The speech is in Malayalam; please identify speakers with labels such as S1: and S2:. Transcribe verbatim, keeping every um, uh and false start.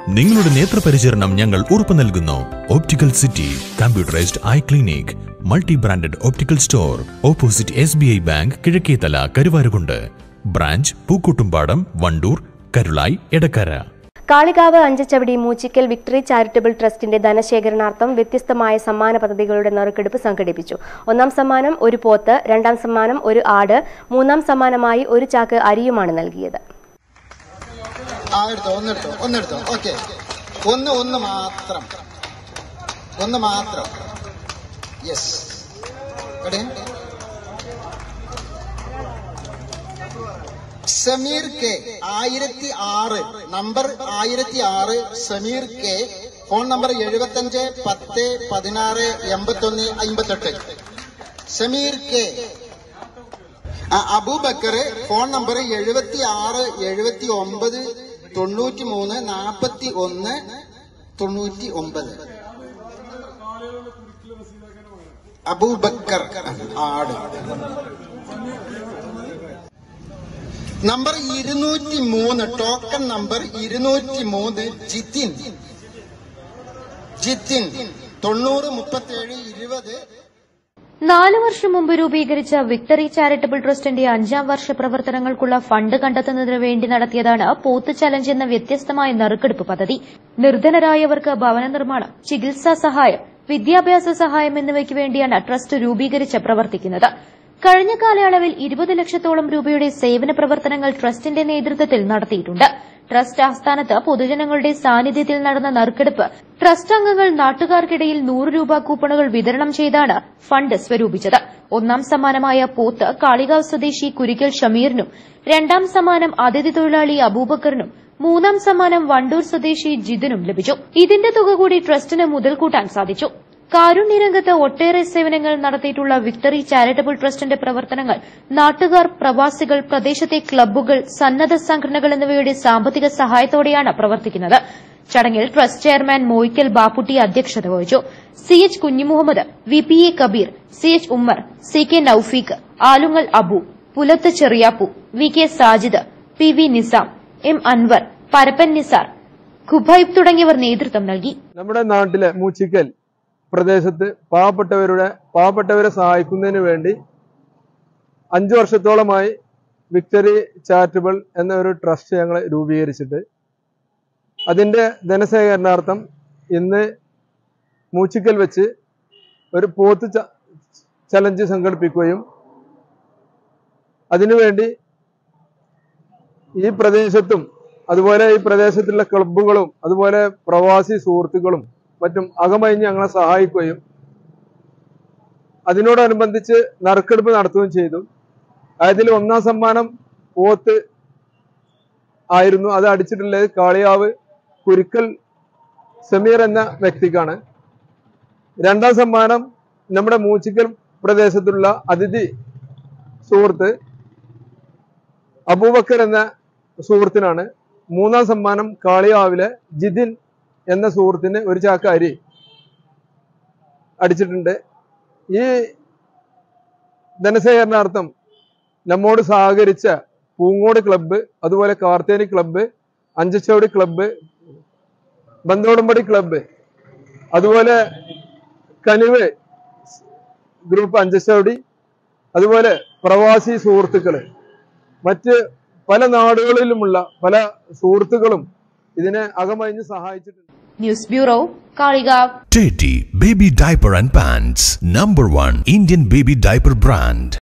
S1: നിങ്ങളുടെ നേത്രപരിചരണം ഞങ്ങൾ ഉറപ്പു നൽകുന്നു. Optical city computerised eye clinic, multi branded optical store, opposite S B I bank, Kizhakkethala, Karuvarakundu. Branch Pookkottumpadam, Wandoor, Karulai, Edakkara.
S2: Kalikavu Anchachavadi Moochikkal victory charitable ട്രസ്റ്റിന്റെ ധനശേഖരണാർത്ഥം വ്യത്യസ്തമായ സമ്മാന പദ്ധതികളുടെ നറുക്കെടുപ്പ് സംഘടിപ്പിച്ചു. ഒന്നാം സമ്മാനം ഒരു പോത്ത്, രണ്ടാം സമ്മാനം ഒരു ആട്, മൂന്നാം സമ്മാനമായി ഒരു ചാക്ക് അരിയുമാണ് നൽകിയത്.
S3: ഒന്ന് ഒന്ന് മാത്രം ഒന്ന് മാത്രം യെസ് സമീർ കെ ആയിരത്തി ആറ് നമ്പർ ആയിരത്തി ആറ് സമീർ കെ ഫോൺ നമ്പർ എഴുപത്തി അഞ്ച് പത്ത് പതിനാറ് എൺപത്തി ഒന്ന് അമ്പത്തെട്ട് Sameer K. Abubakar phone number എഴുപത്തി ആറ് എഴുപത്തി ഒമ്പത് തൊണ്ണൂറ്റി മൂന്ന് നാപ്പത്തി ഒന്ന് തൊണ്ണൂറ്റി ഒമ്പത്. അബൂബക്കർ ആട്. നമ്പർ ഇരുന്നൂറ്റി മൂന്ന് ടോക്കൺ നമ്പർ ഇരുന്നൂറ്റി മൂന്ന് ജിതിൻ ജിതിൻ തൊണ്ണൂറ് മുപ്പത്തേഴ് ഇരുപത്.
S4: നാലു വർഷം മുമ്പ് രൂപീകരിച്ച വിക്ടറി ചാരിറ്റബിൾ ട്രസ്റ്റിന്റെ അഞ്ചാം വർഷ പ്രവർത്തനങ്ങൾക്കുള്ള ഫണ്ട് കണ്ടെത്തുന്നതിനു വേണ്ടി നടത്തിയതാണ് പോത്ത് ചലഞ്ച് എന്ന വ്യത്യസ്തമായ നറുക്കെടുപ്പ് പദ്ധതി. നിർധനരായവർക്ക് ഭവന നിർമ്മാണം, ചികിത്സാ സഹായം, വിദ്യാഭ്യാസ സഹായം എന്നിവയ്ക്ക് വേണ്ടിയാണ് ട്രസ്റ്റ് രൂപീകരിച്ച് പ്രവർത്തിക്കുന്നത്. കഴിഞ്ഞ കാലയളവിൽ ഇരുപത് ലക്ഷത്തോളം രൂപയുടെ സേവന പ്രവർത്തനങ്ങൾ ട്രസ്റ്റിന്റെ നേതൃത്വത്തിൽ നടത്തിയിട്ടുണ്ട്. ട്രസ്റ്റ് ആസ്ഥാനത്ത് പൊതുജനങ്ങളുടെ സാന്നിധ്യത്തിൽ നടന്ന നറുക്കെടുപ്പ് ട്രസ്റ്റ് അംഗങ്ങൾ നാട്ടുകാർക്കിടയിൽ നൂറ് രൂപ കൂപ്പണുകൾ വിതരണം ചെയ്താണ് ഫണ്ട് സ്വരൂപിച്ചത്. ഒന്നാം സമ്മാനമായ പോത്ത് കാളികാവ് സ്വദേശി കുരിക്കൽ ഷമീറിനും, രണ്ടാം സമ്മാനം അതിഥി തൊഴിലാളി അബൂബക്കറിനും, മൂന്നാം സമ്മാനം വണ്ടൂർ സ്വദേശി ജിതിനും ലഭിച്ചു. ഇതിന്റെ തുക കൂടി ട്രസ്റ്റിന് മുതൽക്കൂട്ടാൻ സാധിച്ചു. കാരുണ്യരംഗത്ത് ഒട്ടേറെ സേവനങ്ങൾ നടത്തിയിട്ടുള്ള വിക്ടറി ചാരിറ്റബിൾ ട്രസ്റ്റിന്റെ പ്രവർത്തനങ്ങൾ നാട്ടുകാർ, പ്രവാസികൾ, പ്രദേശത്തെ ക്ലബ്ബുകൾ, സന്നദ്ധ സംഘടനകൾ എന്നിവയുടെ സാമ്പത്തിക സഹായത്തോടെയാണ് പ്രവർത്തിക്കുന്നത്. ചടങ്ങിൽ ട്രസ്റ്റ് ചെയർമാൻ മോയിക്കൽ ബാപ്പുട്ടി അധ്യക്ഷത വഹിച്ചു. C H Kunhimuhammed, V P A Kabeer, C H Ummer, C K Noufeeq, Alungal Abu, Pulath Cheriyappu, V K Sajid, P V Nizam, M Anvar, Parappan Nisar, Khubaib തുടങ്ങിയവർ നേതൃത്വം നൽകി.
S5: നമ്മുടെ നാട്ടിലെ മൂച്ചിക്കൽ പ്രദേശത്ത് പാവപ്പെട്ടവരുടെ പാവപ്പെട്ടവരെ സഹായിക്കുന്നതിന് വേണ്ടി അഞ്ചു വർഷത്തോളമായി വിക്ടറി ചാരിറ്റബിൾ എന്ന ഒരു ട്രസ്റ്റ് ഞങ്ങൾ രൂപീകരിച്ചിട്ട് അതിന്റെ ധനശേഖരണാർത്ഥം ഇന്ന് മൂച്ചിക്കൽ വെച്ച് ഒരു പോത്ത് ചലഞ്ച് സംഘടിപ്പിക്കുകയും അതിനുവേണ്ടി ഈ പ്രദേശത്തും അതുപോലെ ഈ പ്രദേശത്തുള്ള ക്ലബ്ബുകളും അതുപോലെ പ്രവാസി സുഹൃത്തുക്കളും മറ്റും അകമഴിഞ്ഞ് ഞങ്ങളെ സഹായിക്കുകയും അതിനോടനുബന്ധിച്ച് നറുക്കെടുപ്പ് നടത്തുകയും ചെയ്തു. അതിൽ ഒന്നാം സമ്മാനം പോത്ത് ആയിരുന്നു. അത് അടിച്ചിട്ടുള്ളത് കാളികാവ് കുരിക്കൽ സമീർ എന്ന വ്യക്തിക്കാണ്. രണ്ടാം സമ്മാനം നമ്മുടെ മൂച്ചിക്കൽ പ്രദേശത്തുള്ള അതിഥി സുഹൃത്ത് അബൂബക്കർ എന്ന സുഹൃത്തിനാണ്. മൂന്നാം സമ്മാനം കാളികാവിലെ ജിതിൻ എന്ന സുഹൃത്തിന് ഒരു ചാക്ക് അരി അടിച്ചിട്ടുണ്ട്. ഈ ധനശേഖരണാർത്ഥം നമ്മോട് സഹകരിച്ച പൂങ്ങോട് ക്ലബ്ബ്, അതുപോലെ Karthenni club, Anchachavadi club, Banthodampadi club, അതുപോലെ കനിവ് ഗ്രൂപ്പ് അഞ്ചച്ചവടി, അതുപോലെ പ്രവാസി സുഹൃത്തുക്കള്, മറ്റ് പല നാടുകളിലുമുള്ള പല സുഹൃത്തുക്കളും ഇതിനെ അകമഴിഞ്ഞ് സഹായിച്ചിട്ടുണ്ട്.
S4: News bureau, Kalikavu.
S1: Teddy Baby Diaper and Pants, number one Indian baby diaper brand.